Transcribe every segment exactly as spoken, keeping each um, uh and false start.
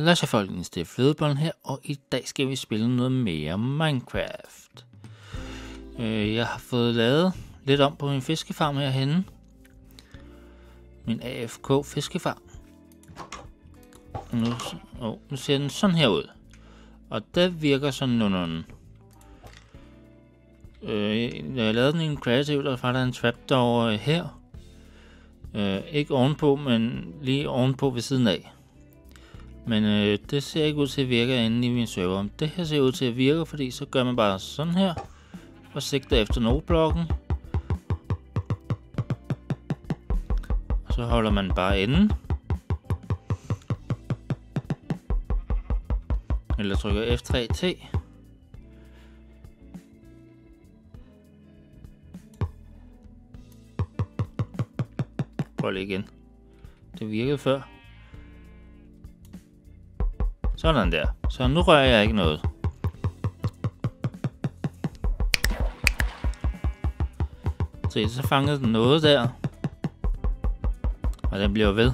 Lad os folkens, det er Flødebollen her, og i dag skal vi spille noget mere Minecraft. Øh, jeg har fået lavet lidt om på min fiskefarm herhenne. Min A F K fiskefarm. Nu, oh, nu ser den sådan her ud. Og det virker sådan nogenlunde. Øh, når jeg lavede den i en creative, der var der en trapdoor her. Øh, ikke ovenpå, men lige ovenpå ved siden af. Men øh, det ser ikke ud til at virke inde i min server. Det her ser ud til at virke, fordi så gør man bare sådan her. Og sigter efter nodeblokken. Og så holder man bare enden. Eller trykker F tre T. Prøv lige igen. Det virkede før. Sådan der. Så nu rører jeg ikke noget. Se, så fangede den noget der. Og den bliver ved.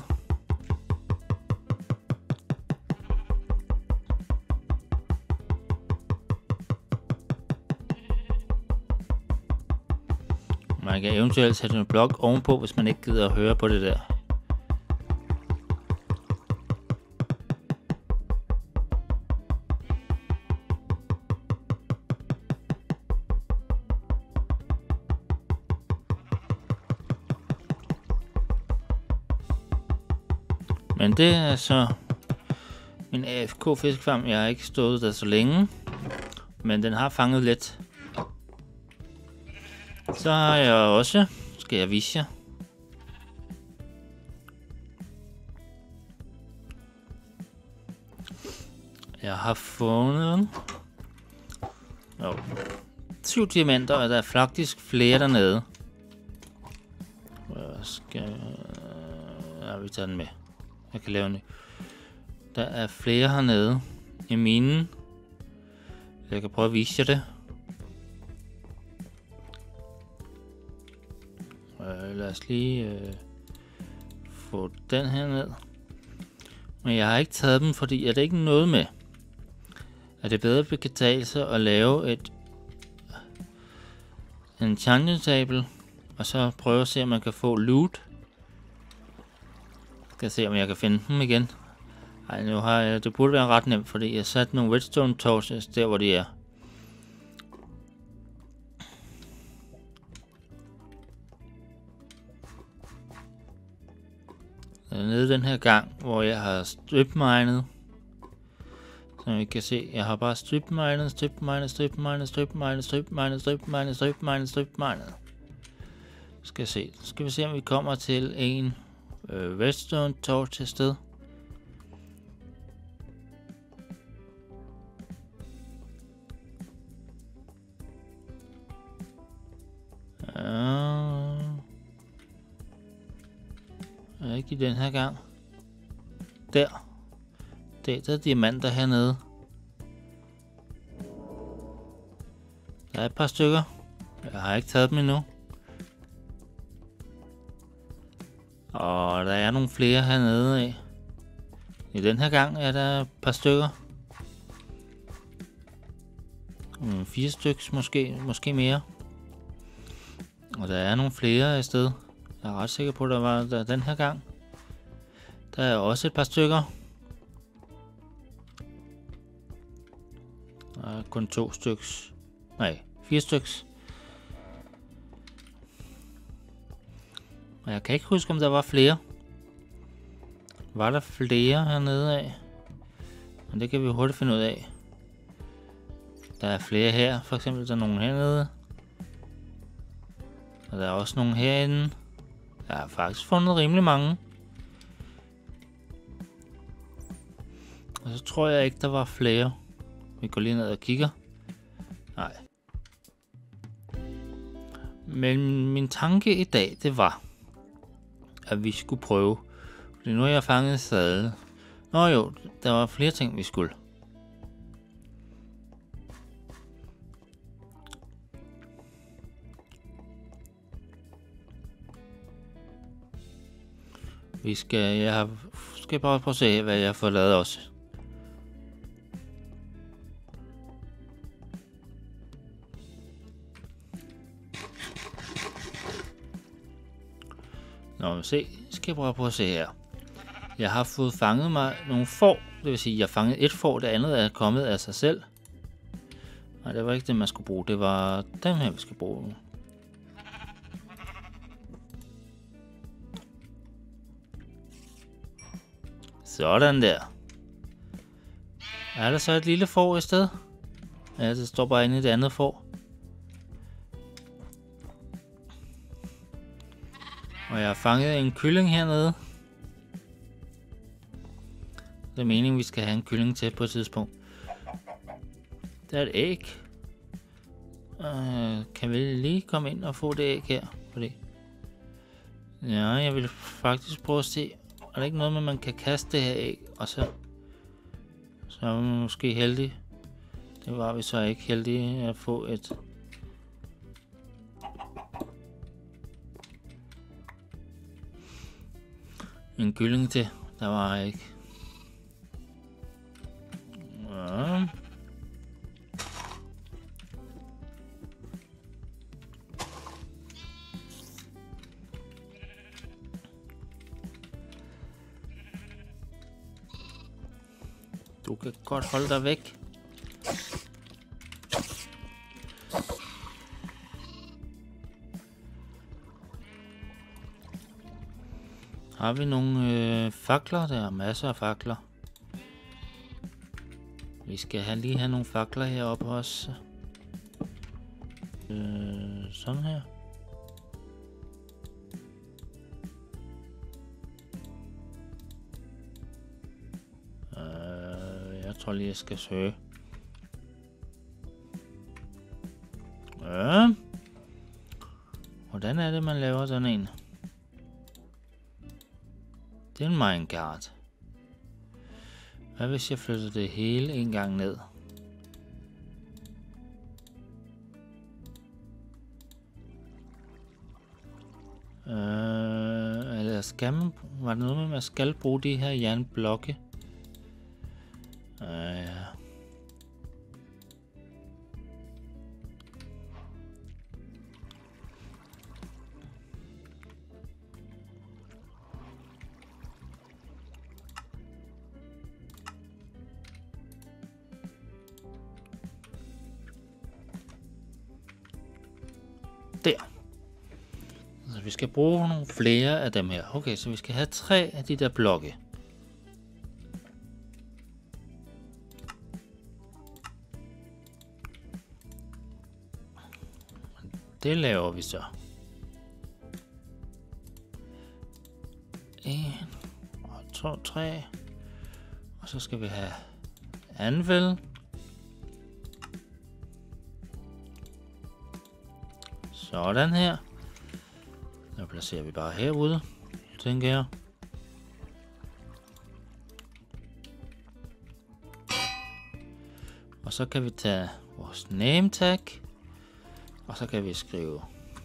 Man kan eventuelt sætte en blok ovenpå, hvis man ikke gider at høre på det der. Men det er så min A F K fiskefarm. Jeg har ikke stået der så længe, men den har fanget lidt. Så har jeg også, skal jeg vise jer. Jeg har fundet jo, syv diamanter, og der er faktisk flere dernede. Jeg skal, ja, vi tager den med. Jeg kan lave den. Der er flere hernede i minen. Jeg kan prøve at vise jer det. Øh, lad os lige øh, få den her ned. Men jeg har ikke taget dem, fordi jeg er ikke noget med. Er det bedre kan betale sig at lave et en challenge table, og så prøve at se om man kan få loot. Skal se om jeg kan finde dem igen. Ej, nu har jeg, det burde være ret nemt, fordi jeg satte nogle redstone torches der hvor de er. Nede den her gang, hvor jeg har stripminet. Som I kan se, jeg har bare stripminet, stripminet, stripminet, stripminet, stripminet, stripminet, stripminet, stripminet. Skal se, skal vi se om vi kommer til en øh, redstone torch til sted. Uh, ikke i den her gang. Der. Det der er diamanter hernede. Der er et par stykker. Jeg har ikke taget dem endnu. Og der er nogle flere hernede af. I den her gang er der et par stykker. Hmm, fire stykker måske, måske mere. Og der er nogle flere af sted. Jeg er ret sikker på, at der var der den her gang. Der er også et par stykker. Der er kun to styks. Nej, fire styks. Og jeg kan ikke huske, om der var flere. Var der flere hernede af? Men det kan vi hurtigt finde ud af. Der er flere her. For eksempel der er nogle hernede. Og der er også nogle herinde. Jeg har faktisk fundet rimelig mange. Og så tror jeg ikke, der var flere. Vi går lige ned og kigger. Nej. Men min tanke i dag, det var, at vi skulle prøve. Fordi nu har jeg fanget sadel. Nå jo, der var flere ting, vi skulle. Vi skal, jeg har, skal bare prøve at se, hvad jeg har fået lavet også. Nå, se, skal jeg prøve på at se her. Jeg har fået fanget mig nogle får. Det vil sige, at jeg fangede et får, det andet er kommet af sig selv. Nej, det var ikke det, man skulle bruge. Det var dem her, vi skal bruge. Sådan der. Er der så et lille får i sted? Ja, det står bare inde i det andet får. Og jeg har fanget en kylling hernede. Det er meningen, vi skal have en kylling til på et tidspunkt. Der er et æg. Uh, kan vi lige komme ind og få det æg her? Fordi... Ja, jeg vil faktisk prøve at se. Er der ikke noget med, at man kan kaste det her æg? Og så... Så er vi måske heldige. Det var vi så ikke heldige at få et... En kylling til. Der var ikke. Ja. Du kan godt holde dig væk. Har vi nogle øh, fakler? Der er masser af fakler. Vi skal have, lige have nogle fakler heroppe også. Øh, sådan her. Øh, jeg tror lige, jeg skal søge. Øh. Hvordan er det, man laver sådan en? Det er en minecart. Hvad hvis jeg flytter det hele en gang ned? Øh, eller skal man, var det noget med, at man skal bruge de her jernblokke? Øh, ja. Der. Så vi skal bruge nogle flere af dem her. Okay, så vi skal have tre af de der blokke. Det laver vi så. En, og to, tre. Og så skal vi have anvil. Sådan her. Nu placerer vi bare herude, tænker jeg. Og så kan vi tage vores name tag. Og så kan vi skrive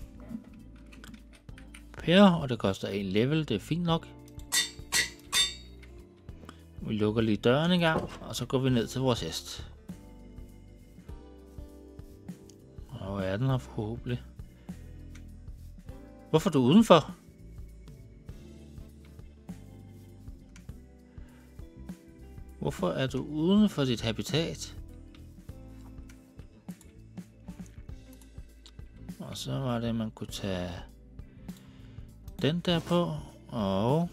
Per, og det koster en level, det er fint nok. Vi lukker lige døren en gang, og så går vi ned til vores hest. Og hvor er den her forhåbentlig? Hvorfor er du udenfor? Hvorfor er du uden for dit habitat? Og så var det, at man kunne tage den der på, og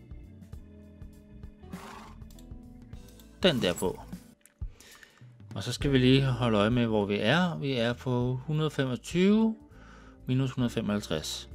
den der på. Og så skal vi lige holde øje med, hvor vi er. Vi er på et hundrede og femogtyve minus et hundrede og femoghalvtreds.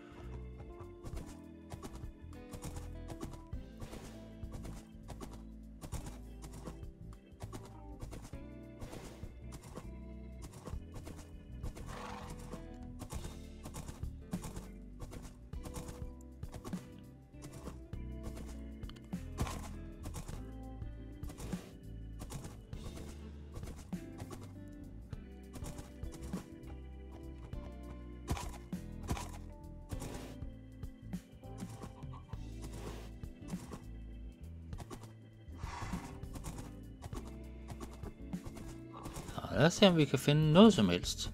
Lad os se, om vi kan finde noget som helst.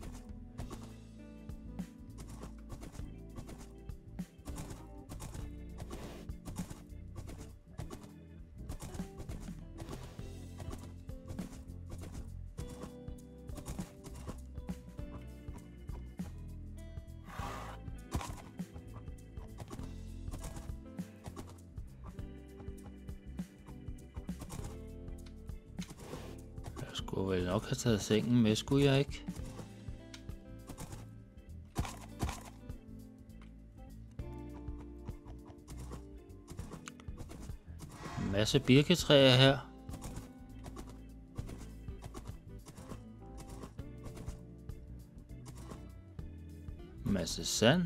Skulle vel nok have taget sengen med, skulle jeg ikke? En masse birketræer her. En masse sand.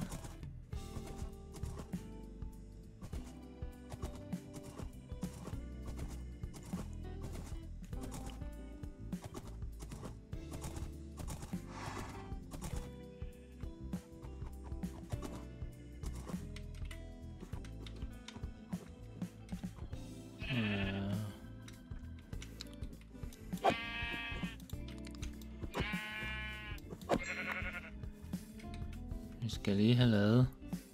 Vi skal lige have lavet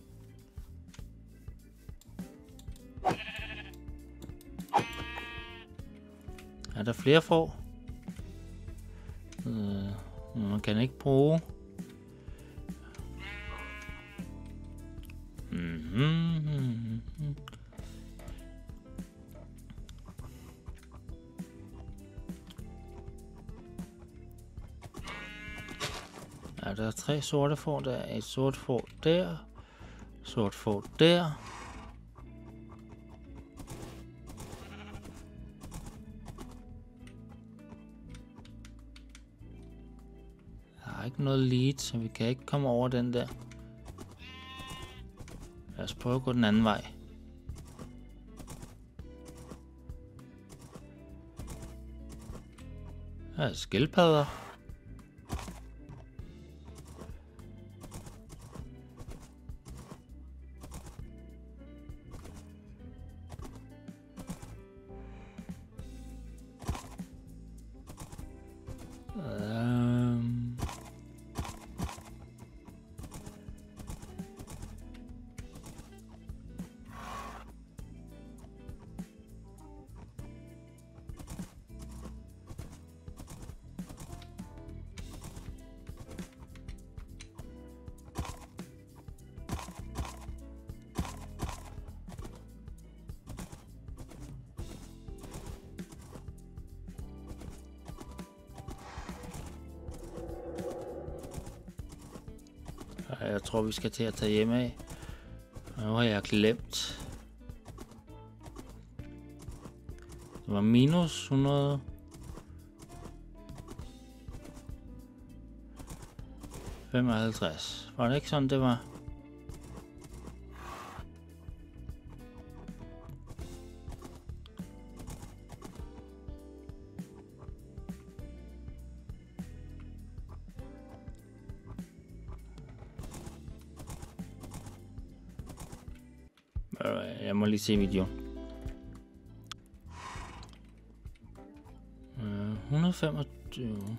er der flere får? Øh, man kan ikke bruge. Mm-hmm. Ja, der er tre sorte får, der er et sort får der, sort får der. Der er ikke noget lead, så vi kan ikke komme over den der. Lad os prøve at gå den anden vej. Der er skildpadder. Um. Jeg tror, vi skal til at tage hjem af. Nu har jeg glemt. Det var minus hundrede. femoghalvtreds. Var det ikke sådan, det var? Jeg må lige se videoen. et hundrede og femogtyve.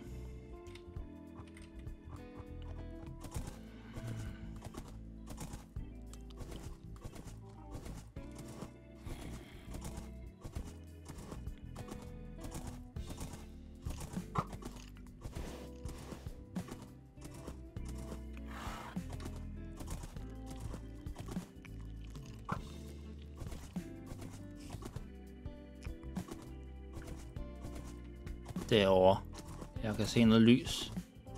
Derovre. Jeg kan se noget lys.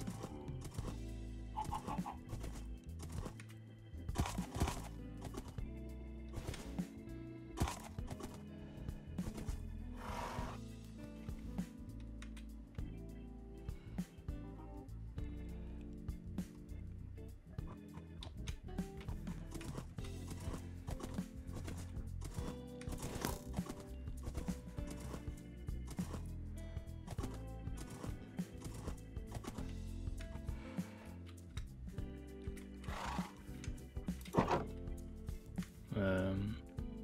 Øhm.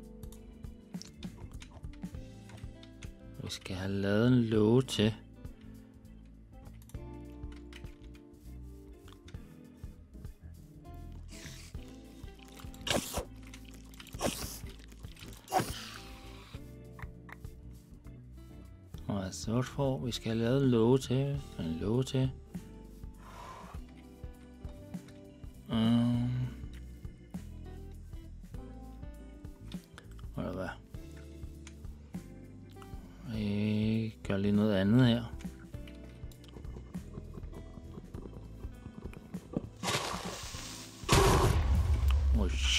Vi skal have lavet en låge til. Og sort for, vi skal have lavet en låge til. En låge til. Um. Eller hvad? Jeg gør lige noget andet her.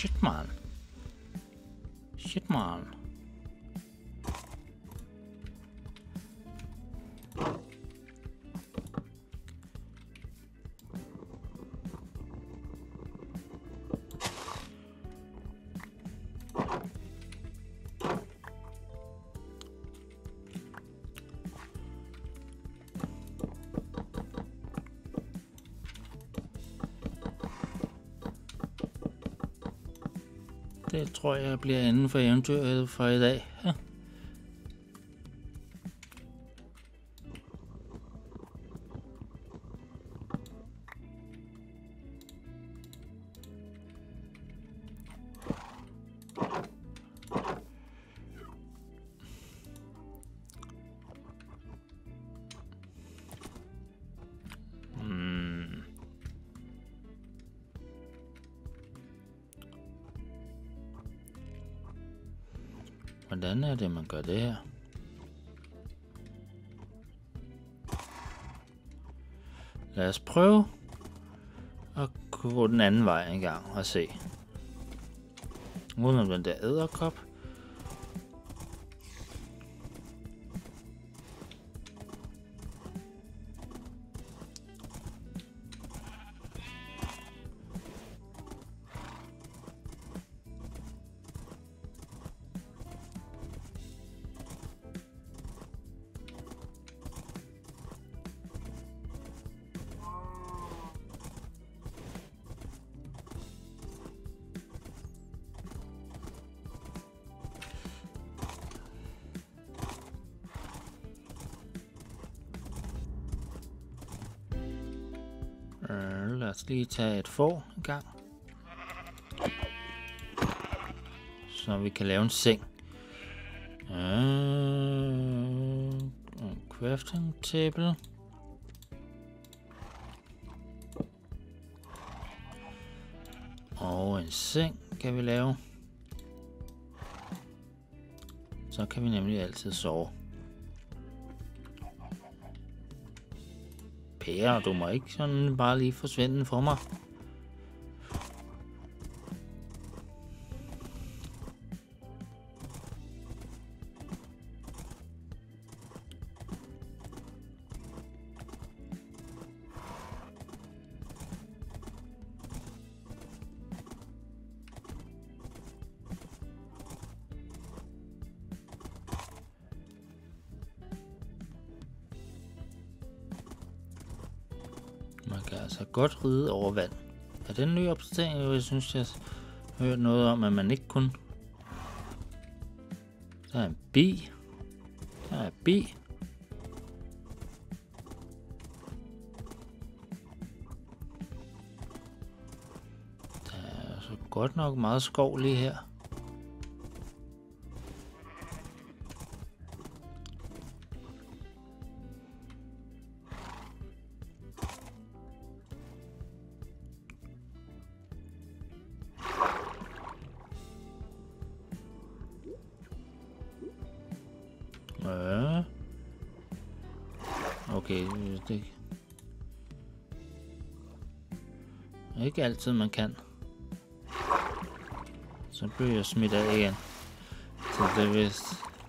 Shit, man. Shit, man. Det tror jeg bliver inden for eventyret for i dag. Ja. Hvordan er det, man gør det her? Lad os prøve at gå den anden vej en gang og se. Uden om den der edderkop. Lad os lige tage et får en gang, så vi kan lave en seng. Uh, en crafting table. Og en seng kan vi lave. Så kan vi nemlig altid sove. Pære, du må ikke sådan bare lige forsvinde for mig. Man kan altså godt ride over vand. Er det en ny opdatering? Jeg synes, jeg har hørt noget om, at man ikke kunne. Der er en bi. Der er en bi. Der er altså godt nok meget skov lige her. Ja. Okay, det er ikke altid man kan. Så bliver jeg smidt af igen. Så det er vist.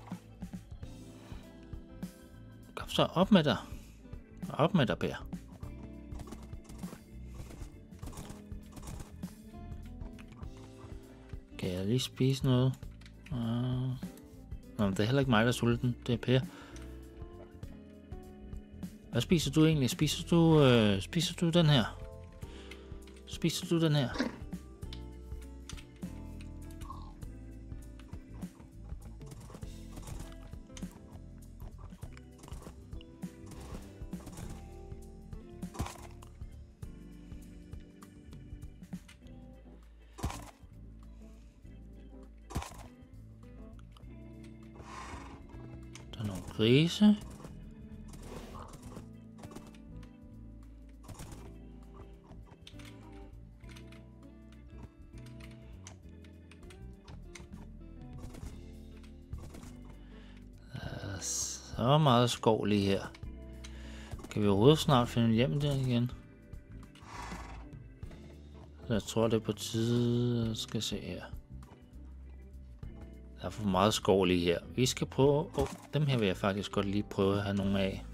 Kom så op med dig. Op med dig, Per. Kan jeg lige spise noget? Uh... Nå, det er heller ikke mig, der er sulten. Det er Per. Hvad spiser du egentlig? Spiser du, øh, spiser du den her? Spiser du den her? Der er nogle grise. Så meget skov lige her. Kan vi overhovedet snart finde hjem der igen? Så jeg tror, det er på tide. Skal se her. Der er for meget skov lige her. Vi skal prøve... Oh, dem her vil jeg faktisk godt lige prøve at have nogle af.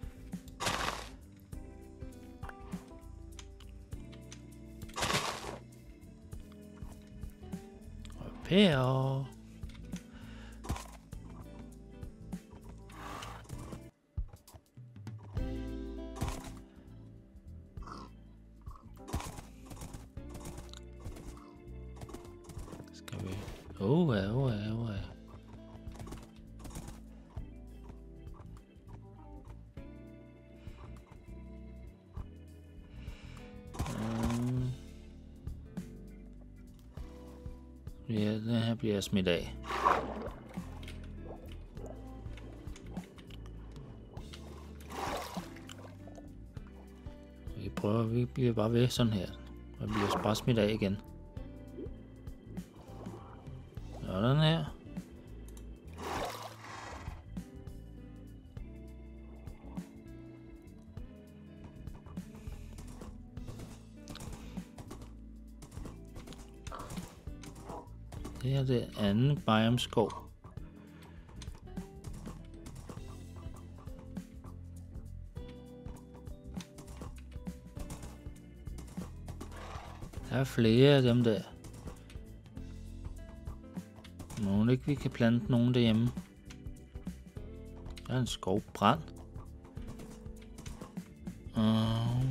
Og pære. Åh, ja, åh, ja, åh, ja. Um. Ja, den her bliver smidt af. Vi prøver, vi bliver bare ved sådan her. Og vi bliver bare smidt af igen. Sådan her. Det her det er anden biomskov. Der er flere af dem der. Nogen ikke vi kan plante nogen derhjemme. Der er en skovbrand. Uh.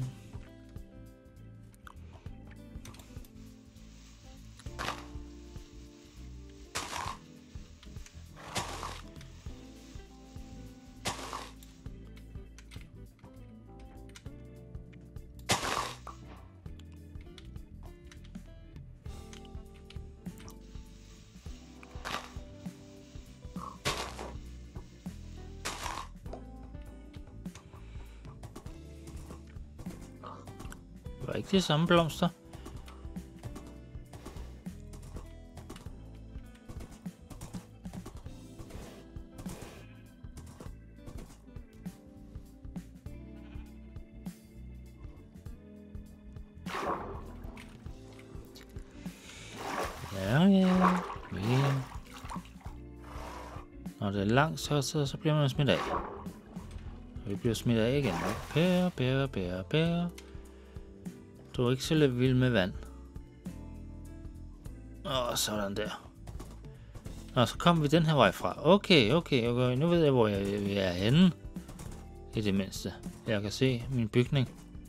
Det var ikke de samme blomster. Ja, ja, ja. Når det er langt, så, så, så bliver man smidt af. Og vi bliver smidt af igen. Pære, pære, pære, pære. Du er ikke så lidt vild med vand. Åh, sådan der. Nå, så kommer vi den her vej fra. Okay, okay, okay. Nu ved jeg, hvor jeg, jeg er henne. I det mindste. Jeg kan se min bygning.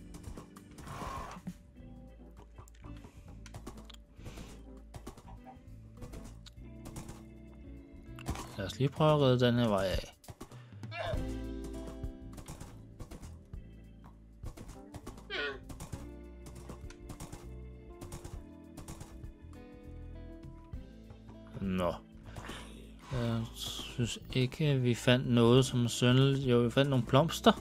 Lad os lige prøve at redde den her vej af. Nå. Jeg synes ikke, at vi fandt noget som sønderligt. Jo, vi fandt nogle blomster.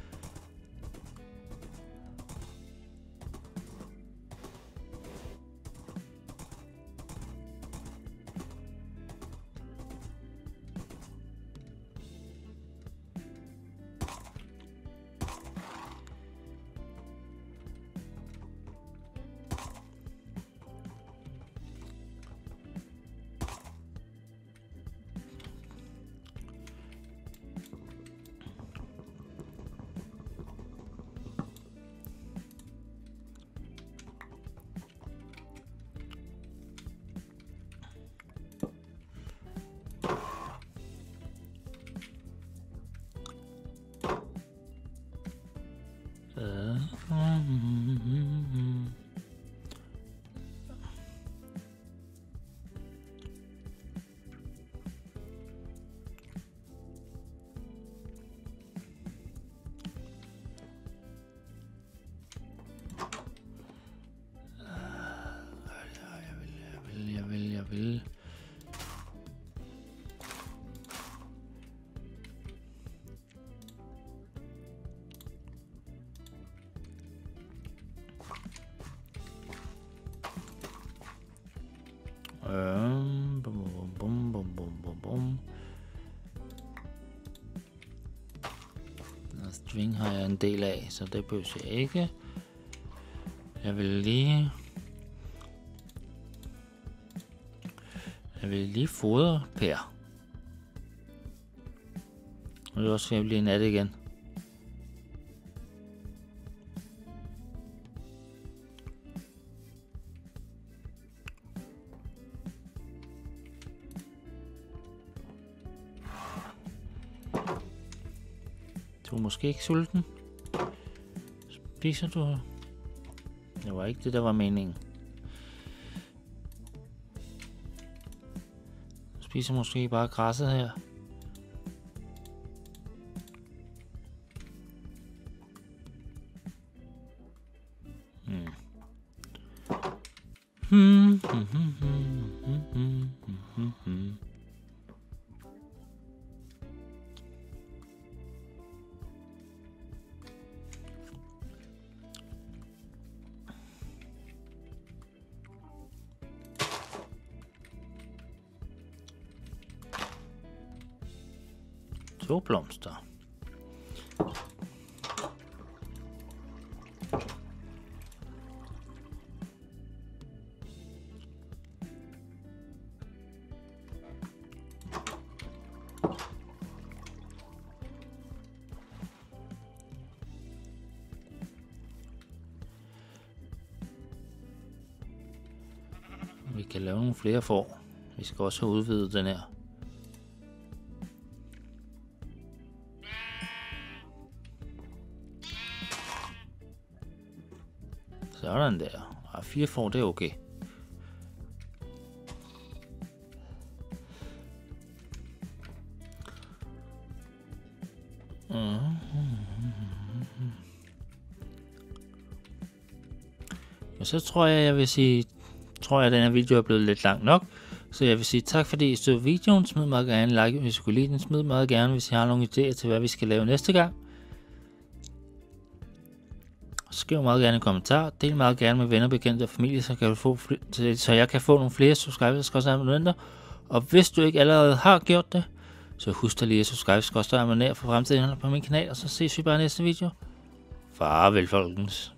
Jeg vil. Um, bum, bum, bum, bum, bum, bum, bum. String har jeg en del af, så det behøver jeg ikke. Jeg vil lige Jeg vil lige fodre Per. Og det er også, at jeg bliver nat igen. Du er måske ikke sulten. Spiser du? Det var ikke det, der var meningen. Du spiser måske bare græsset her. Hmm. Hmm. Hmm. Hmm. Hmm. Hmm. Hmm. Hmm. To blomster. Vi kan lave nogle flere får. Vi skal også have udvidet den her. Sådan der. Og fire får, det er okay. Men så tror jeg, jeg vil sige, tror jeg, at den her video er blevet lidt lang nok. Så jeg vil sige tak, fordi I støtter videoen. Smid meget gerne en like, hvis I kunne lide den. Smid meget gerne, hvis I har nogle idéer til, hvad vi skal lave næste gang. Skriv meget gerne i kommentarer. Del meget gerne med venner, bekendte og familie, så, kan du få så jeg kan få nogle flere subscribers og abonnenter. Og hvis du ikke allerede har gjort det, så husk dig lige at subscribe og abonnere for fremtiden på min kanal. Og så ses vi bare i næste video. Farvel, folkens.